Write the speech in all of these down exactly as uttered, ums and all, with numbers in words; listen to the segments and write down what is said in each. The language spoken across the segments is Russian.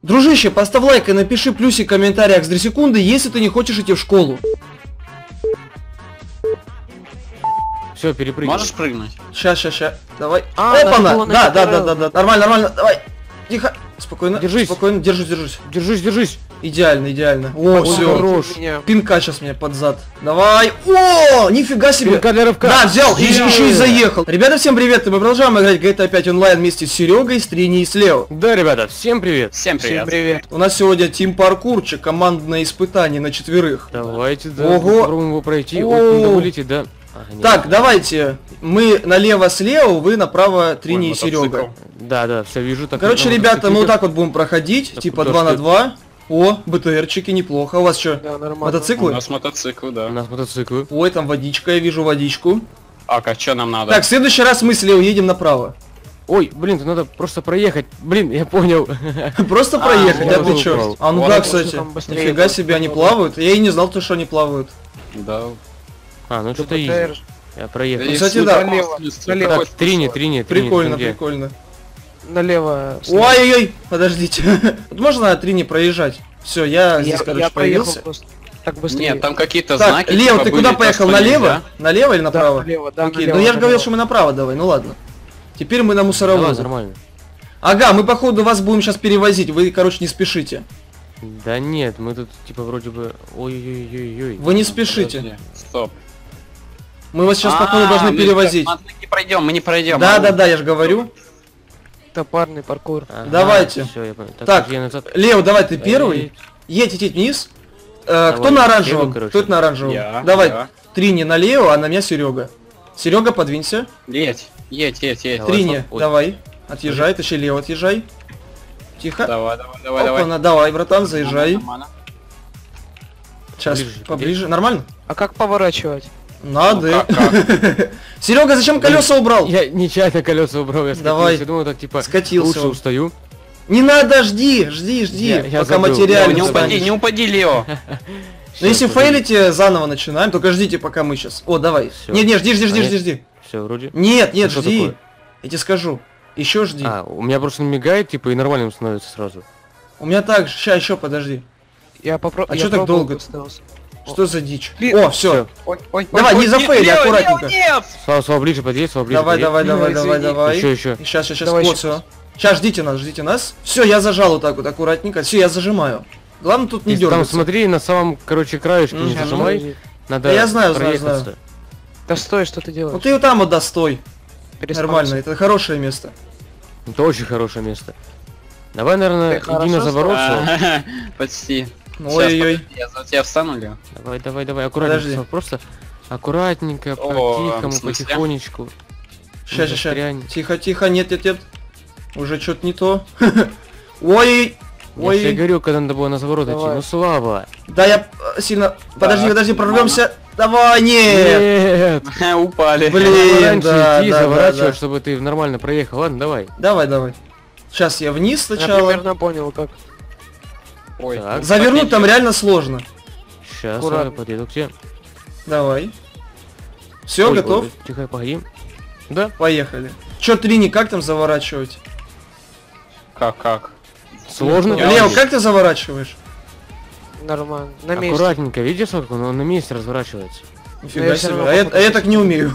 Дружище, поставь лайк и напиши плюсик в комментариях с две секунды, если ты не хочешь идти в школу. Все, перепрыгивай. Можешь прыгнуть? Ща, ща, ща. Давай. А, Опа-на! Да, да, да, да, да. Нормально, нормально. Давай. Тихо. Спокойно. Держись. Спокойно. Держусь, держусь. Держись, держись. Идеально, идеально. О, все. Хорош. Пинка сейчас мне под зад. Давай. О, нифига себе. Пинка для рывка. Да, взял. И Yeah. еще и заехал. Ребята, всем привет. И мы продолжаем играть джи ти эй пять онлайн вместе с Серегой, с Трини и с Лео. Да, ребята, всем привет. Всем привет. Всем привет. У нас сегодня тим паркурчик, командное испытание на четверых. Давайте, да, Ого. попробуем его пройти. О. Ой, куда вылетит, да? А, нет. Так, давайте. Мы налево с Лео, вы направо Трини Ой, и Серега. Да, да, все вижу. Так, Короче, ну, ребята, мы мотоцикликов. вот так вот будем проходить, Так, типа то, два на что- два. О, БТРчики, неплохо. У вас что, Да, нормально. У мотоциклы? нас мотоцикл, У да. нас мотоциклы. Ой, там водичка, я вижу водичку. А, как что нам надо? Так, в следующий раз мы с Лео едем направо. Ой, блин, тут надо просто проехать. Блин, я понял. Просто А, проехать, а вот ты он чё? упал. А ну Вот да, он, кстати, что там быстрее нифига будет. себе, они плавают. Я и не знал, то, что они плавают. Да. А, ну что-то изи. БТР. Я проехал. Ну, кстати, да. Налево, налево. Так, Трини, Трини, Трини. Прикольно, ты где? прикольно. Налево. Ой-ой-ой, подождите. Вот можно на Трини проезжать? Все, я Я, здесь, я короче, проехал появился. просто. Так быстрее. Нет, там какие-то Так, знаки. Лео, типа ты были, куда то, поехал? что Налево? нельзя. Налево или Да, направо? налево, да, Окей, налево, ну я же говорил, налево. что мы направо давай, ну ладно. Теперь мы на Давай, мусоровоз. нормально. Ага, мы походу вас будем сейчас перевозить, вы, короче, не спешите. Да нет, мы тут типа вроде бы... Ой-ой-ой-ой-ой. Вы не спешите. Подожди, Стоп. Мы вас сейчас, А, походу, должны мы- перевозить. Мы не пройдем, мы не пройдем. Да, да, да, я же говорю. Топарный паркур. Ага, Давайте. всё, я понял. Так, подожди, я назад. Лео, давай ты Эй, первый. Едь, едь вниз. Э, Давай, кто на оранжевом? Серега, короче. Кто это на оранжевом? Я, Давай, я. Трини на Лео, а на меня Серега. Серега, подвинься. Едь, едь, едь, едь. Давай. Трини, Ой. давай. Отъезжай, точнее Лео, отъезжай. Тихо. Давай, давай, давай, давай. Опа-на, давай, братан, заезжай. Нормально. Сейчас, Поближе, поближе. Нормально? А как поворачивать? Надо. Ну, как, как? Серега, зачем колеса убрал? Я нечаянно колеса убрал, я Давай. скатился. Я думал, так типа Скатился лучше он. устаю. Не надо, жди, жди, жди, Я- я пока забыл. Лео, материально не упади, станешь. не упади, Лео. Ну если фейлите, заново начинаем, только ждите, пока мы сейчас. О, давай. Всё. Не, не, жди, жди, жди, Понятно. жди, жди. Все, вроде. Нет, нет, Ну, что жди. такое? Я тебе скажу. Еще жди. А, у меня просто мигает, типа, и нормальным становится сразу. У меня так же. Ща, еще подожди. Я попробую. А чё так долго? Что за дичь? Блин, О, все. Всё. Ой, ой, Давай, ой, не ой, зафейли, Лео, аккуратненько. Лео, нет! Слава, Слава, ближе подъедь, Слава, ближе Давай, подъедь. давай, давай, Ну, давай, извини. давай. Еще, еще. Сейчас, сейчас, Давай вот щас. все. Сейчас ждите нас, ждите нас. Все, я зажал вот так вот аккуратненько. Все, я зажимаю. Главное тут не Ты там дергаться. смотри, на самом, короче, краешке не Мгм. зажимай. Надо Да я знаю, знаю, проехаться. знаю. Да стой, что ты Ну делаешь? ты вот там вот достой. Переспался. Нормально, это хорошее место. Это очень хорошее место. Давай, наверное, Ты иди на хорошо заворот. Слав. А, Почти. Ой-ой-ой. Сейчас, подожди, Я за тебя встану, Лео. Давай, давай, давай, аккуратненько. Подожди. Слав, просто аккуратненько, О, по-тихому, в смысле? потихонечку. Сейчас, сейчас, застрянь. сейчас. Тихо, тихо, нет, нет, нет. Уже что-то не то. Ой, Я тебе ой. говорю, когда надо было на заворот идти. Давай. Ну, Слава. Да я э, сильно... Подожди, Так, подожди, прорвемся. Давай, нет. Нет. Упали. Блин, Раньше да, иди, да, да, заворачивай, да. чтобы ты нормально проехал. Ладно, давай. Давай, давай. Сейчас я вниз Я сначала. примерно понял, как. Ой, Так. Завернуть там реально сложно. Сейчас, Аккуратно. я подъеду к тебе. Давай. Все, Ой, готов? ой, тихо, погоди. Да? Поехали. Че, Трини, как там заворачивать? Как, как? Сложно. Я Лео, вижу. как ты заворачиваешь? Нормально. На месте. Аккуратненько, видишь, сколько он на месте разворачивается. Нифига я себе. всё равно А я, походу а я так не умею.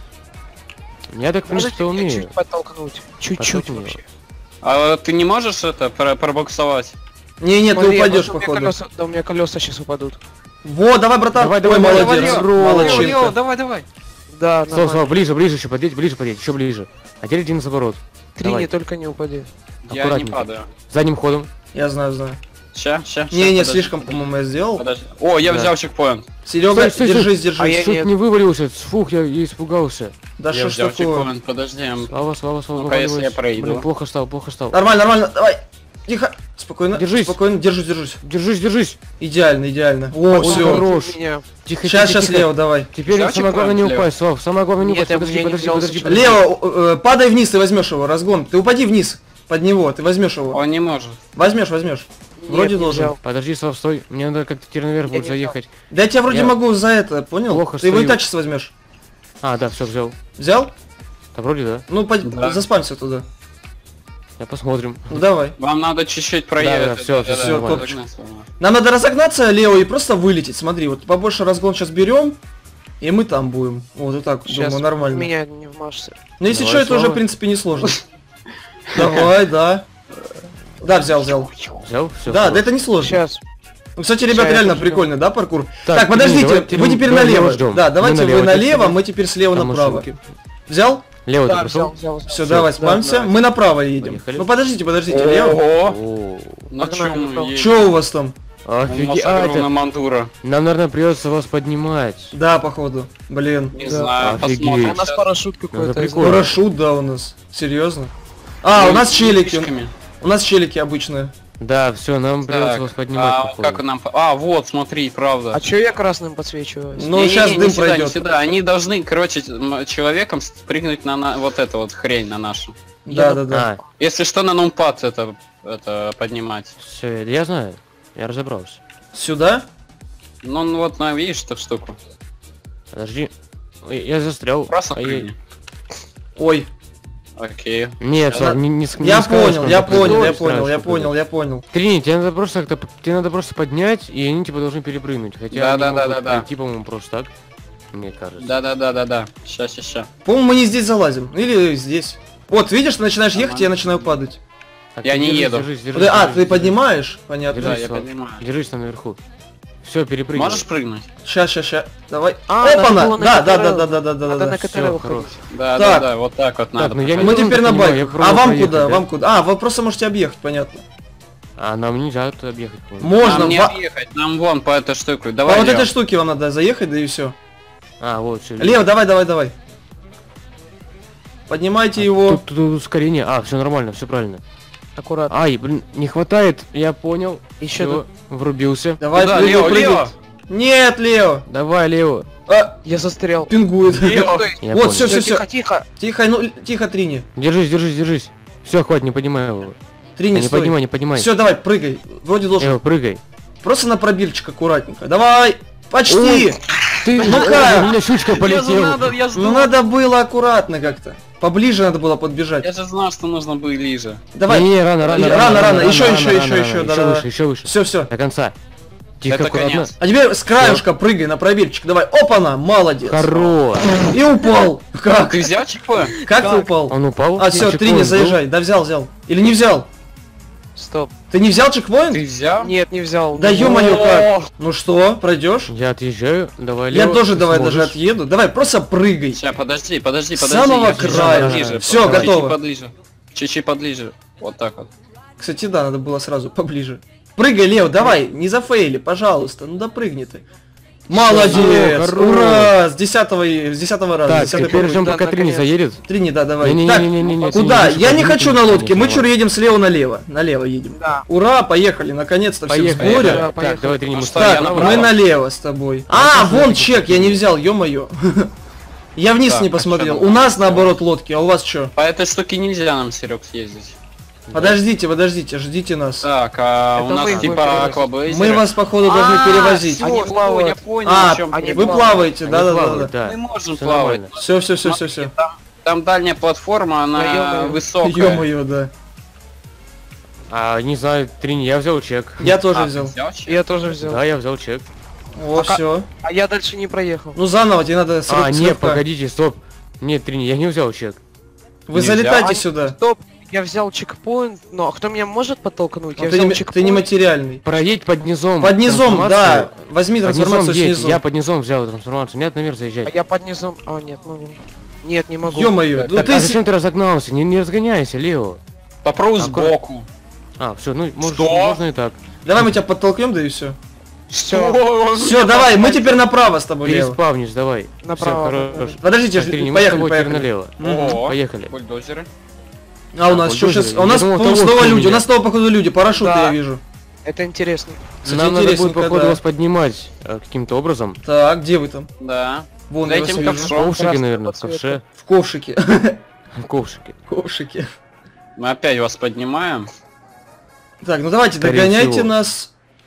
Я так, в принципе, Можете меня умею. чуть подтолкнуть? Чуть-чуть Подтолкни вообще. А ты не можешь это про- пробуксовать? Не, нет, ты Смотри, упадешь, вот у меня походу. колеса- Да, у меня колеса сейчас упадут. Вот, давай, братан. Давай, Ой, давай, молодец. давай, Лео. Лео, Молодчинка. Лео, давай, давай. Да, Слава, Слава, нормально. ближе, ближе еще подъедь, ближе подъедь, еще ближе. А теперь иди на заворот. Три, Давай. не только не упади. Я не Аккуратненько. падаю. Задним ходом. Я знаю, знаю. Ща, ща, ща, Не, не, подожди. слишком, по-моему, я сделал. Подожди. О, я Да. взял чекпоинт. Серега, Стой, стой, держись, А держись. я Чуть нет. не вывалился, фух, я, я испугался. Да я что ж взял такое? чекпоинт, подожди. Слава, Слава, Слава, Ну-ка, если вываливайся. я пройду. Блин, плохо стал, плохо стал. Нормально, нормально, давай. Тихо. Спокойно. Держись. Спокойно, держусь, держусь. Держись, держись. Идеально, идеально. О, Ой, все. хорош. Меня. Тихо, Сейчас, тихо, сейчас, тихо. Лео, давай. Теперь Взял самое главное не чекпоинт, Лео? упасть, Слав, самое главное не Нет, упасть. я- Подожди, я не подожди, взял подожди, чекпоинт. подожди. Лео, э, падай вниз, ты возьмешь его, разгон. Ты упади вниз. Под него, ты возьмешь его. Он не может. Возьмешь, возьмешь. Вроде Нет, не должен. взял. Подожди, Слав, стой. Мне надо как-то теперь наверх Я будет не заехать. Да я тебя вроде Я могу за это, понял? плохо Ты его и стою. так сейчас возьмешь. А, да, все, взял. Взял? Да вроде да. Ну, по... Да. заспамься туда. Я посмотрим. Ну давай. Вам надо чуть-чуть проехать. Да, да, всё, всё, всё, вот топчик. так, наверное. Нам надо разогнаться, Лео, и просто вылететь. Смотри, вот побольше разгон сейчас берем, и мы там будем. Вот, вот так, Сейчас думаю, нормально. меня не вмажься. Ну если Давай, что, это уже, Слава. в принципе, не сложно. Давай, да. Да, взял, взял. Взял? Все. Да, да это не сложно. Сейчас. Ну, кстати, ребят, Ща я реально тоже прикольно, да, паркур? Так, Так, подождите, давай вы теперь- теперь давай налево. Лео ждем. Да, Мы давайте вы налево налево, теперь. мы теперь слева Там направо. машинки. Взял? Лево, Да, ты взял, пришел? взял. Все, Всё, давай, да, спамся. давай. Мы направо едем. Поехали. Ну подождите, подождите, Лео. Ого! О, На Погнали, чем мы направо. едем? Че у вас там? офигеть. У А, нас это- огромная мандура. Нам, наверное, придется вас поднимать. Да, походу. Блин. Не Да. знаю, Офигеть. посмотрим. У нас сейчас. парашют Ну, какой-то. это я прикольно. знаю. Парашют, да, у нас. Серьезно? А, Ну, у нас с челики. фишками. У нас челики обычные. Да, все, нам придется Так, вас поднимать. а походу. как нам... А, вот, смотри, правда. А чё я красным подсвечиваюсь? Ну, Не-не-не, сейчас не дым сюда, не пройдет. сюда. Они должны, короче, м, человеком спрыгнуть на, на вот эту вот хрень, на нашу. Да, да, да. А, Если что, на нумпад это, это поднимать. все, я знаю. Я разобрался. Сюда? Ну, ну вот, на, видишь эту штуку? Подожди. Ой, я застрял. Просто А я- прыгни. Ой. Окей. Нет, Да. Слав, не, не, с- не Я скажешь, понял, как я это понял, я сделать, понял, я страшно понял, будет. я понял. Трини, тебе надо просто как-то, тебе надо просто поднять, и они типа должны перепрыгнуть. Хотя Да, они да, да, могут да, да. пройти, по-моему, просто так. Мне кажется. Да-да-да-да-да. Ща, ща, ща. По-моему, мы не здесь залазим. Или здесь. Вот, видишь, ты начинаешь ехать, я начинаю падать. Так, Я ты не держись, еду. держись, держись, Подожди, А, держись, ты держись. поднимаешь? Понятно. Да, Держись, я Слав. понимаю. Держись там наверху. Все, перепрыгивай. Можешь прыгнуть? Ща, ща, ща. Давай. А, надо Опа-на! было на Да, да, да, КТРЛ. да, да, да, да, Надо да. на всё, КТРЛ хорош. выходить. Да, Так. да, да, вот так вот надо. ну я проходить. Мы не теперь на понимаю, я байке. А пробую вам проехать, куда? да? Вам куда? А, вы просто можете объехать, понятно. А нам нельзя тут объехать. по-моему. Можно. Нам не ва- объехать, нам вон по этой штуке. По Давай, вот Лёв. этой штуке вам надо заехать, да и все. А, вот, все. Лео, давай, давай, давай. Поднимайте его. Тут, тут ускорение. А, все нормально, все правильно. Аккуратно. Ай, блин, не хватает. Я понял. Еще Всё, врубился. Давай, Куда, прыгай, Лео, прыгай. Лео? Нет, Лео. Давай, Лео. А, Я застрял. пингует. Лео. Я Вот, понял. всё, всё, всё. Тихо, тихо. Тихо, ну, тихо, Трини. Держись, держись, держись. Все, хватит, не поднимай его. Трини, А, не стой. поднимай, не поднимай. Все, давай, прыгай. Вроде должен. Лео, прыгай. Просто на пробирчик аккуратненько. Давай. Почти. Ой. Ты, Ну Ой, как? у меня щучка Я же полетела. надо, я жду. Ну надо было аккуратно как-то. Поближе надо было подбежать. Я же знал, что нужно ближе. Давай. Не, не, рано, рано, Рано, рано, еще, рано, еще, рано, еще, рано, еще, еще да-да-да. выше, еще выше. Все, все. До конца. Тихо, Это аккуратно. конец. А теперь с краюшка прыгай на пробирчик. Давай. Опа-на, молодец. Хорош. И упал. Как? Ты взял ЧП? Как ты упал? Он упал? А, все, Чекпоинт Трини, был? заезжай. Да взял, взял. Или не взял? Стоп. Ты не взял чекпоинт? Ты взял? Нет, не взял. Да Ну, ё-моё, как? Ну что, пройдешь? Я отъезжаю, давай, Я Лео, тоже ты давай сможешь. даже отъеду. Давай, просто прыгай. Сейчас, подожди, подожди, С подожди. самого я чуть-чуть края. поближе, Всё, чуть-чуть готово. поближе. Чуть-чуть поближе. Вот так вот. Кстати, да, надо было сразу поближе. Прыгай, Лео, давай, не зафейли, пожалуйста. Ну допрыгни ты. Молодец! хорош. Ура! С десятого, и- с десятого раза. Так, с десятой теперь попытки. ждем, Да, пока Трини наконец. заедет. Трини, да, давай. Не-не-не, Так, не-не-не, куда? Трини, Я не выше, хочу на подвинь, лодке, мы конечно, чур едем слева налево. Налево едем. Да. Ура, поехали, наконец-то все в Поехали. сборе. Да, Так, поехали. давай, Трини, Ну мы что, ставим я Так, направо? мы налево с тобой. А, вон чек, я не взял, ё-моё. Я вниз Так, не а посмотрел. чё У нам? нас наоборот лодки, а у вас что? По этой штуке нельзя нам, Серег, съездить. Подождите, подождите, ждите нас. Так, а Это у вы нас их типа будете акваблейзеры. Мы вас, походу, должны А, перевозить. всё, Они всё, плавают. Я понял, А, о чем они ты. вы плаваете, Они да-да-да. плавают, да. Мы можем Всё плавать. нормально. Все, все, все, все, все. Там, там дальняя платформа, она Да ё-моё. высокая. Ё-моё, да. А, не знаю, Трини, я взял чек. Я тоже А, взял. ты взял чек? Я тоже взял. Да, я взял чек. О, Пока- все. А я дальше не проехал. Ну заново, тебе надо с А, рыб- с нет, рыбка. погодите, стоп. Нет, Трини, я не взял чек. Вы Не залетайте взял? сюда. Стоп. Я взял чекпоинт, но кто меня может подтолкнуть? Но Я ты, взял не, ты чекпоинт. не материальный. Проедь под низом. Под низом, да. трансформацию. Возьми Под низом трансформацию едь, снизу. я под низом взял трансформацию. Нет, наверх А заезжать. я под низом... А, нет, могу. Нет, не могу. Ё-моё, ну Так, ты... а с- зачем ты разогнался? Не, не разгоняйся, Лео. Попробуй Аккуратно. сбоку. А, все, ну, может, Что? можно и так. Давай мы тебя подтолкнем, да и все. Что? Все, давай, мы теперь направо с тобой, Лео. Переспавнись, давай. Направо. Всё, хорош. Подождите, Так, ж- Трини, мы с поехали, тобой теперь поехали. налево. Мгм. О, Поехали. бульдозеры. А у А, нас что бульдозеры. сейчас? А у Я нас, думал, по-моему, того, снова что у люди. У меня. нас снова, походу, люди. Парашюты Да. я вижу. Это интересно. Кстати, Нам надо будет, интересненько, походу, да. вас поднимать э, каким-то образом. Так, где вы там? Да. Вон, За я вас этим вижу. В ковшом. ковшике, красного наверное, в цвета. ковше. В ковшике. В ковшике. В ковшике. Мы опять вас поднимаем. Так, ну давайте, Скорее догоняйте всего. нас.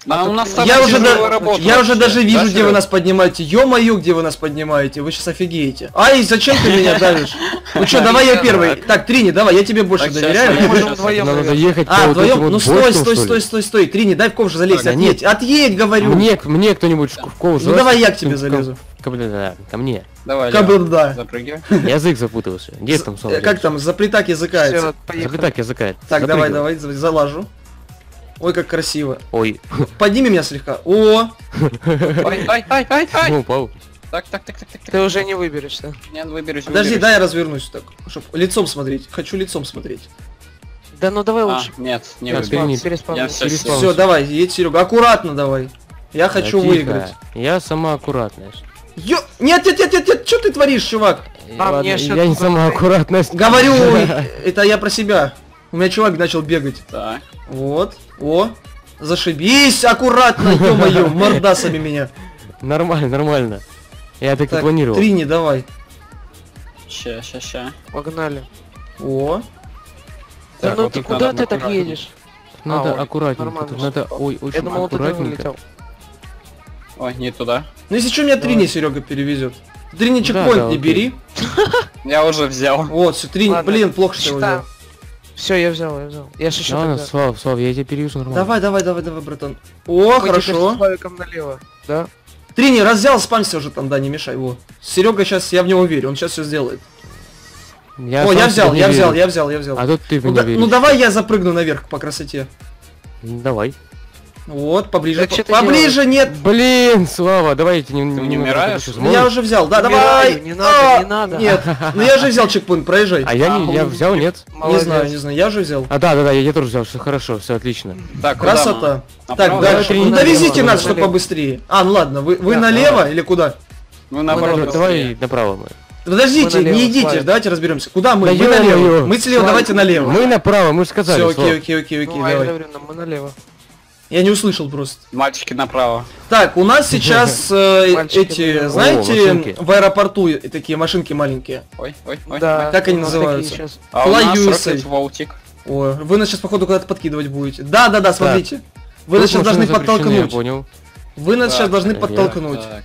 А у нас Я там Я уже, тяжелая да- работа я уже вообще. даже вижу, Да, где вы Серёг? нас поднимаете. Ё-моё, где вы нас поднимаете. Вы сейчас офигеете. Ай, зачем ты меня давишь? Ну чё, давай я первый. Так, Трини, давай, я тебе больше Так, щас, доверяю. щас, Мы можем щас. вдвоем, Нам надо наверное. ехать по А, вот вдвоем? этим вот Ну стой, бочкам, стой, что стой, ли? стой, стой. Трини, дай в ковш залезть. Да Отъедь, отъедь, говорю. Мне, мне кто-нибудь в ковш Ну залазь? давай я к тебе Ко- залезу. ко- да, ко мне. Давай, Как Лео, бы да. запрыгивай. Язык запутался. Где там Э, солнце? Как там, заплетак языка. Всё, это. поехали. Заплетак языка. Так, давай, Запрыгивай. давай, за- залажу. Ой, как красиво. Ой, Подними меня слегка. О, Ай, ай, ай, ай, ай. ну, упал. Так, так, так, так, так, так. Ты уже не выберешься. Нет, выберешь, подожди, выберешь. дай я развернусь так, чтобы лицом смотреть. Хочу лицом смотреть. Да ну давай А, лучше. нет, не Так, выберешь. переверни. Переспавнись. Я всё Переспал. Все, давай, едь, Серега, аккуратно давай. Я хочу Да, тихо. выиграть. Я сама аккуратная. Ё... Нет, нет, нет, нет, нет, что ты творишь, чувак? А, Ладно, мне что-то я не такое сама говорит. аккуратная. Говорю, это я про себя. У меня чувак начал бегать. Так. Вот, о, зашибись, аккуратно, ё-моё, мордасами меня. Нормально, нормально. Я так и Так, планировал. Трини, давай. Ща, ща, ща. Погнали. О, Да Так, ну вот ты тут куда надо ты так аккуратно. едешь? Надо А, ой, аккуратненько. нормально Тут всё. надо, ой, очень Я думал, ты там аккуратненько. улетел. Ой, не туда. ну если что, меня Трини, Серега, перевезет. Трини чекпоинт да, не окей. бери. Я уже взял. Вот, все, Трини, Ладно, блин, плохо, что я его взял. считаем. Все, я взял, я взял. Я ж еще Ладно, тогда. Слав, Слав, я тебя перевезу нормально. Давай, давай, давай, давай, братан. О, Мы теперь хорошо. с Славиком налево, да? Трини, раз взял, спамься уже там, да, не мешай. Во. Серега сейчас, я в него верю, он сейчас все сделает. Я О, сам я себе взял, не я верю. взял, я взял, я взял. А тут ты в Ну, меня да- веришь. ну давай я запрыгну наверх по красоте. Давай. Вот, поближе. Так по- что ты поближе, нет. Блин, Слава, давайте не, Ты не умираешь? Ну, я уже взял, да, Умираю, давай. не надо, А, не надо. Нет, ну я же взял чекпоинт, проезжай. А я не, я взял, нет? Не Молодец. знаю, не знаю, я же взял. А, да, да, да, я, я тоже взял, все хорошо, все отлично. Так, куда Красота. мы? Так, Направо? дальше. Трини, Ну довезите налево, нас, чтобы налево. побыстрее. А, ну ладно, вы, вы Да, налево давай. или куда? Мы наоборот. Давай, быстрее. давай направо мы. Подождите, Мы налево, не идите, Славик. давайте разберемся. Куда мы? Да Мы налево. ё-моё. Мы слева, Славик. давайте налево. Мы направо, мы же сказали, Все, Слав. окей, окей, окей, окей, Ну, а я давай. говорю, нам мы налево. Я не услышал просто. Мальчики направо. Так, у нас сейчас э, Мальчики эти, налево. знаете, О, машинки. в аэропорту и такие машинки маленькие. Ой, ой, ой. Да. ой. Как они у нас называются? такие щас. А у нас Fly ю эс эй. Rocket Voltic. Ой, вы нас сейчас походу куда-то подкидывать будете. Да, да, да, смотрите. Вы Тут нас сейчас должны машины запрещены, Я подтолкнуть. понял. Вы нас Так, сейчас должны я- подтолкнуть. Так.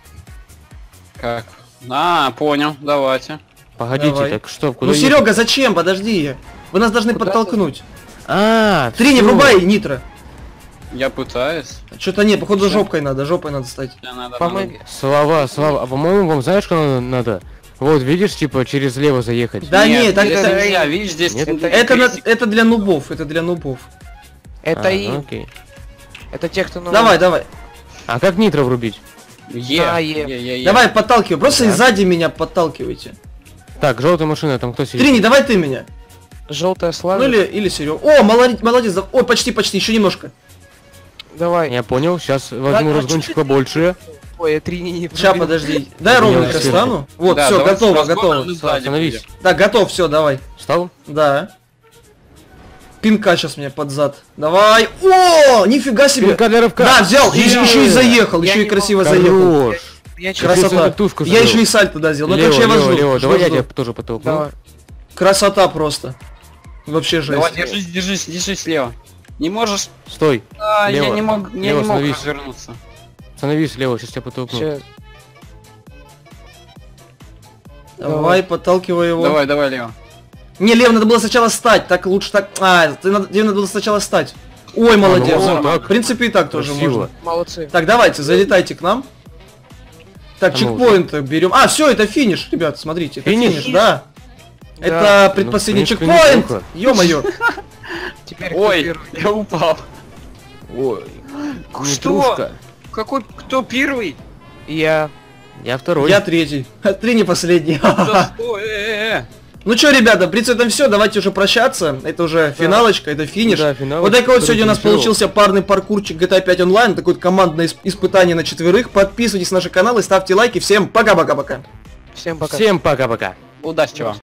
Как? А, понял, давайте. Погодите, Давай. так что, куда Ну, ехать? Серега, зачем? Подожди. Вы нас должны Куда подтолкнуть. А, Три, не всё. врубай нитро. Я пытаюсь. Что-то не, походу Всё. жопкой надо, жопой надо стать. Мне надо Помоги. Слава, Слава, а по-моему, вам знаешь, что надо? надо? Вот, видишь, типа, через лево заехать. Да нет, так это это, нельзя, видишь, здесь Нет, это это, на- крестик. это для нубов, это для нубов. Это А, и... ну окей. Это те, кто... новый. Давай, давай, А как нитро врубить? Е, Да, е, е. е, е. давай, подталкивай. Просто Да. сзади меня подталкивайте. Так, желтая машина, там кто сидит? Трини, давай ты меня. Желтая слава. Ну или, или Серега. О, молодец, молодец. да- Ой, почти, почти, еще немножко. Давай. Я понял, сейчас возьму а разгончик чё ты- побольше. Ой, три не... не Сейчас, пробил. подожди. Дай Меня ровненько сверху. стану. Вот, Да, все, давай готово, с разгона готово. мы сзади Остановись. будем. Так, готов, все, давай. Встал? Да. Пинка сейчас мне под зад. Давай. О, нифига себе. Пинка для рывка. Да, взял, и, Е! еще и заехал, Я еще и не красиво могу. заехал. Хорош. Я чё- Красота. Красота. Тушку Я сделал. еще и сальто, да, сделал. Ну, Лево, короче, я вас лево, жду. лево. Жду, Давай я жду. тебя тоже потолкну. Давай. Красота просто. Вообще жесть. Давай, держись, держись, держись слева. Не можешь? Стой. А, я Лево. не мог, я Лево не мог становись. развернуться. Становись лево, сейчас тебя потолкну. Щас. Давай, подталкивай его. Давай, давай, Лео. Не, Лев, надо было сначала стать, так лучше так. А, ты надо, тебе надо было сначала стать. Ой, молодец. ну вот В так. принципе, и так тоже Красиво. можно. Молодцы. Так, давайте, залетайте к нам. Так, А мы чекпоинт берем. А, все, это финиш, ребят, смотрите. Это Финиш? финиш, да. Да. Это предпоследний Ну, в принципе, чекпоинт. неплохо. Ё-моё. Теперь кто Ой, первый? я упал. Ой. Что? Нетрушка. Какой, кто первый? Я. Я второй. Я третий. Три не последний. Да стой, э, э. Ну что, ребята, в принципе, это все. Давайте уже прощаться. Это уже финалочка, это финиш. Да, финалочка, Вот такой вот сегодня у нас который получился парный паркурчик джи ти эй пять онлайн. Такое вот командное исп- испытание на четверых. Подписывайтесь на наш канал и ставьте лайки. Всем пока-пока-пока. Всем пока. Всем пока-пока. Удачи вам.